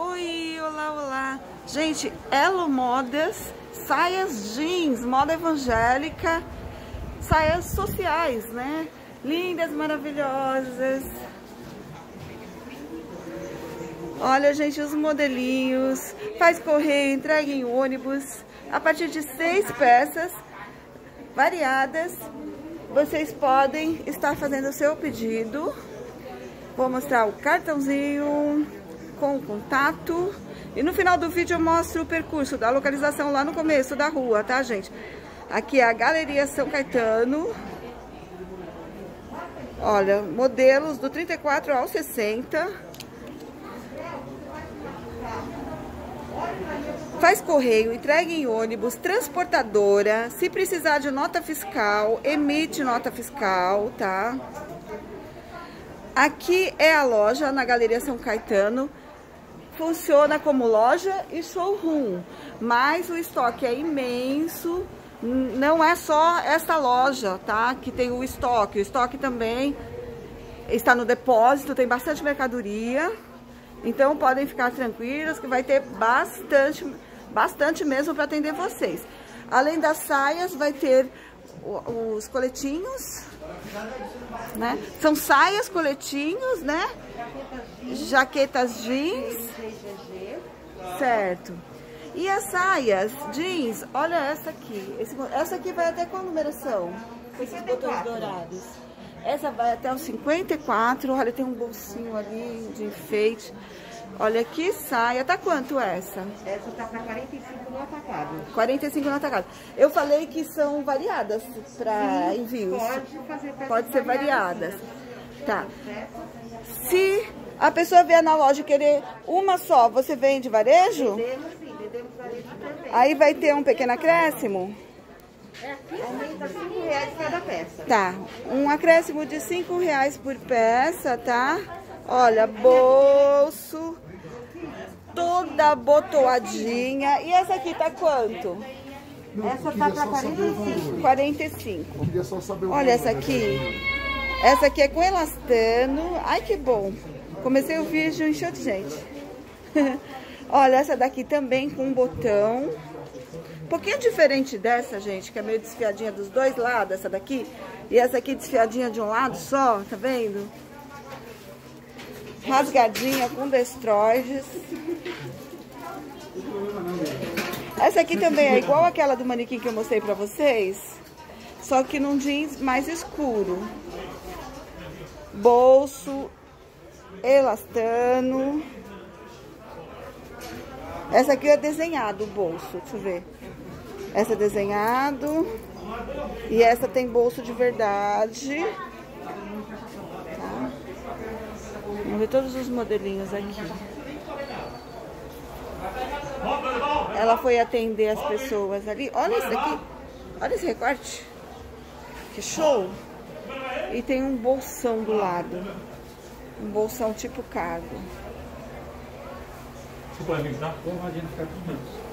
Oi, olá, olá. Gente, Elo Modas, saias jeans, moda evangélica, saias sociais, né? Lindas, maravilhosas. Olha, gente, os modelinhos. Faz correio, entrega em ônibus. A partir de 6 peças variadas, vocês podem estar fazendo o seu pedido. Vou mostrar o cartãozinho com o contato. E no final do vídeo eu mostro o percurso da localização lá no começo da rua, tá, gente? Aqui é a Galeria São Caetano. Olha, modelos do 34 ao 60. Faz correio, entrega em ônibus, transportadora. Se precisar de nota fiscal, emite nota fiscal, tá? Aqui é a loja na Galeria São Caetano. Funciona como loja e showroom, mas o estoque é imenso. Não é só essa loja, tá? Que tem o estoque também está no depósito, tem bastante mercadoria. Então podem ficar tranquilos que vai ter bastante mesmo para atender vocês. Além das saias, vai ter os coletinhos, né? São saias, coletinhos, né? Jaquetas jeans, certo? E as saias jeans, olha essa aqui. Essa aqui vai até qual numeração? Com esses botões dourados. Essa vai até o 54. Olha, tem um bolsinho ali de enfeite. Olha que saia. Tá quanto essa? Essa tá para 45 no atacado. 45 no atacado. Eu falei que são variadas para envios. Pode ser variadas. Tá. Se a pessoa vier na loja e querer uma só, você vende varejo? Vendemos sim, vendemos varejo também. Aí vai ter um pequeno acréscimo? Aumenta R$5 cada peça. Tá. Um acréscimo de R$5 por peça, tá? Olha, bolso, toda botoadinha. E essa aqui tá quanto? Essa tá para 45. 45. Queria só saber o Olha essa aqui. Essa aqui é com elastano. Ai, que bom. Comecei o vídeo e encheu de gente. Olha, essa daqui também com um botão. Um pouquinho diferente dessa, gente, que é meio desfiadinha dos dois lados, essa daqui. E essa aqui desfiadinha de um lado só, tá vendo? Rasgadinha com destroyers. Essa aqui também é igual aquela do manequim que eu mostrei pra vocês, só que num jeans mais escuro. Bolso, elastano. Essa aqui é desenhado o bolso, deixa eu ver. Essa é desenhado. E essa tem bolso de verdade. Tá? Vamos ver todos os modelinhos aqui. Ela foi atender as pessoas ali. Olha isso aqui. Olha esse recorte. Que show. E tem um bolsão do lado. Um bolsão tipo cargo. Você pode vir, tá? Vamos imagina ficar com menos.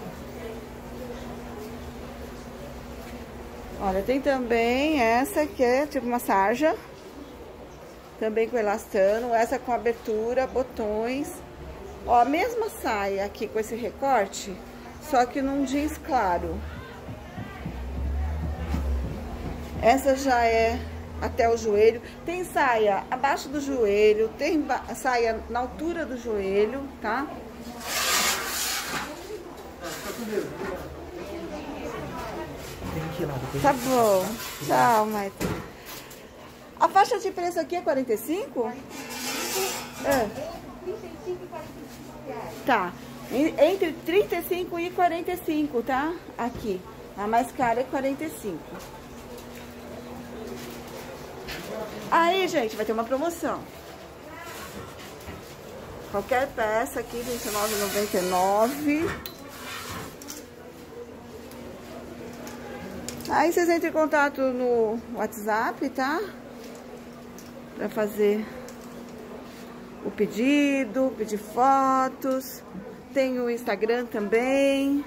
Olha, tem também essa que é tipo uma sarja. Também com elastano. Essa com abertura, botões. Ó, a mesma saia aqui com esse recorte, só que num jeans claro. Essa já é até o joelho. Tem saia abaixo do joelho, tem saia na altura do joelho, tá? Tá bom. Tchau, Maite. A faixa de preço aqui é 45? É. 35 e 45 reais. Tá. Entre 35 e 45, tá? Aqui. A mais cara é 45. Aí, gente, vai ter uma promoção. Qualquer peça aqui, R$29,99. Aí vocês entram em contato no WhatsApp, tá? Pra fazer o pedido, pedir fotos. Tem o Instagram também.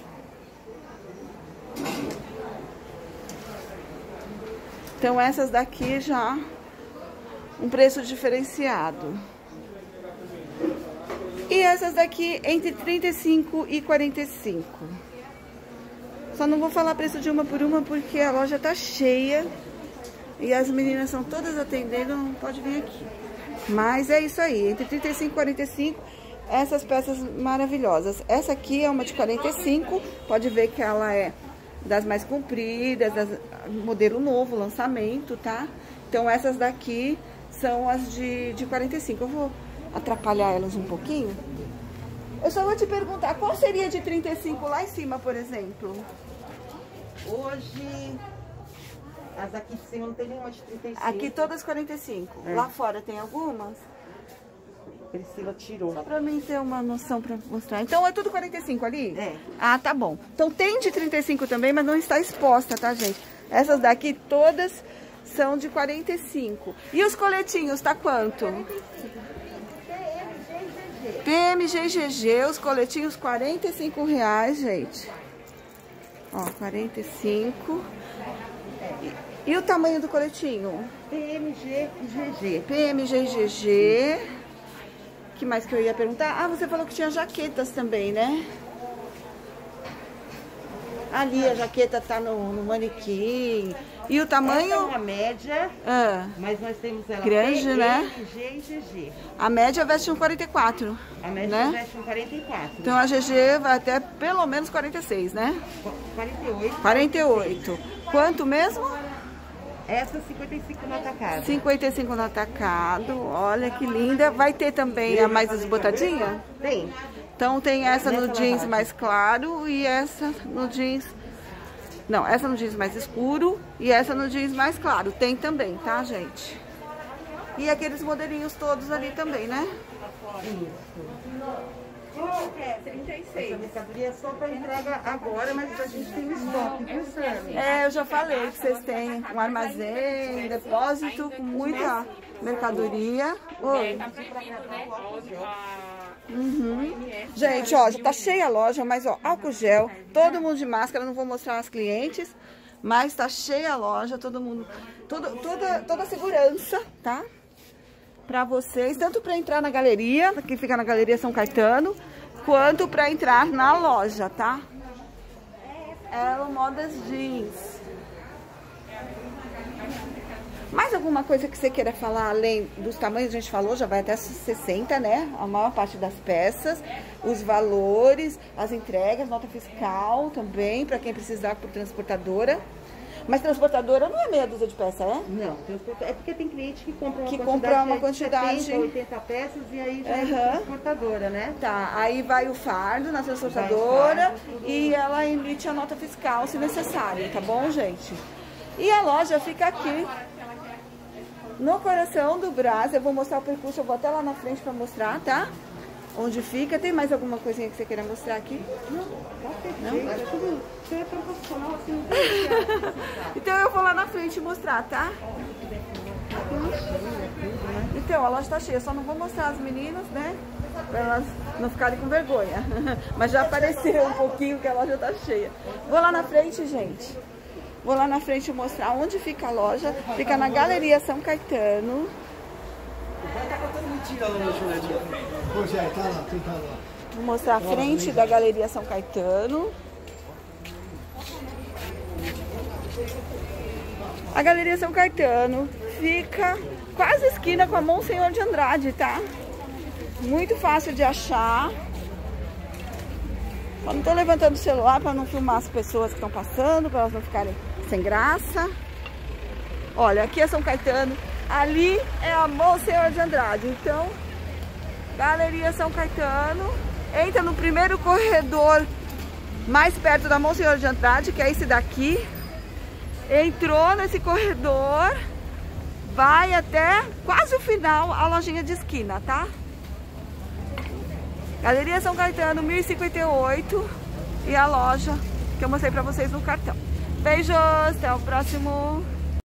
Então essas daqui já um preço diferenciado. E essas daqui entre 35 e 45. Só não vou falar preço de uma por uma porque a loja tá cheia. E as meninas são todas atendendo, não pode vir aqui. Mas é isso aí, entre 35 e 45, essas peças maravilhosas. Essa aqui é uma de 45, pode ver que ela é das mais compridas, modelo novo, lançamento, tá? Então essas daqui são as de 45. Eu vou atrapalhar elas um pouquinho. Eu só vou te perguntar, qual seria de 35 lá em cima, por exemplo? Hoje, as aqui de cima não tem nenhuma de 35. Aqui todas 45. Lá fora tem algumas? Priscila tirou. Só pra mim ter uma noção pra mostrar. Então é tudo 45 ali? É. Ah, tá bom. Então tem de 35 também, mas não está exposta, tá, gente? Essas daqui todas são de 45. E os coletinhos, tá quanto? PMGGG, os coletinhos R$45, gente. Ó, 45. E o tamanho do coletinho? PMGGG. PMGGG. O que mais que eu ia perguntar? Ah, você falou que tinha jaquetas também, né? Ali a jaqueta tá no manequim. E o tamanho? Essa é uma média, mas nós temos ela grande, né? G e GG. A média veste um 44. A média né? veste um 44. Então a GG vai até pelo menos 46, né? 48. 48. Quanto mesmo? Essa 55 no atacado. 55 no atacado. Olha que linda. Vai ter também a mais desbotadinha? Tem. Então tem essa no Nessa jeans lavagem. mais claro e essa no jeans... Não, essa no jeans mais escuro e essa no jeans mais claro. Tem também, tá, gente? E aqueles modelinhos todos ali também, né? É, 36. Essa mercadoria é só para entrega agora, mas a gente tem um estoque, viu, Sammy? É, eu já falei que vocês têm um armazém, depósito com muita mercadoria. Oi. Gente, ó, já tá cheia a loja, mas ó, álcool gel, todo mundo de máscara, não vou mostrar as clientes, mas tá cheia a loja, todo mundo, toda a segurança, tá? Pra vocês, tanto pra entrar na galeria, que fica na Galeria São Caetano, quanto pra entrar na loja, tá? Ela Modas Jeans. Mais alguma coisa que você queira falar além dos tamanhos? A gente falou, já vai até 60, né? A maior parte das peças, os valores, as entregas, nota fiscal também, para quem precisar por transportadora. Mas transportadora não é meia dúzia de peça, é? Não, é porque tem cliente que compra uma quantidade de 70, 80 peças e aí já é transportadora, né? Tá, aí vai o fardo na transportadora e ela emite a nota fiscal se necessário, tá bom, gente? E a loja fica aqui no coração do Brás. Eu vou mostrar o percurso, eu vou até lá na frente pra mostrar, tá? Onde fica. Tem mais alguma coisinha que você queira mostrar aqui? Não? É tudo é proporcional, assim. Então eu vou lá na frente mostrar, tá? Então, a loja tá cheia. Só não vou mostrar as meninas, né? Pra elas não ficarem com vergonha. Mas já apareceu um pouquinho que a loja tá cheia. Vou lá na frente, gente. Vou lá na frente mostrar onde fica a loja. Fica na Galeria São Caetano. Vou mostrar a frente da Galeria São Caetano. A Galeria São Caetano fica quase esquina com a Monsenhor de Andrade, tá? Muito fácil de achar. Só não tô levantando o celular para não filmar as pessoas que estão passando, para elas não ficarem sem graça. Olha, aqui é São Caetano, ali é a Monsenhor de Andrade. Então, Galeria São Caetano, entra no primeiro corredor mais perto da Monsenhor de Andrade, que é esse daqui. Entrou nesse corredor, vai até quase o final a lojinha de esquina, tá? Galeria São Caetano, 1058, e a loja que eu mostrei pra vocês no cartão. Beijos, até o próximo.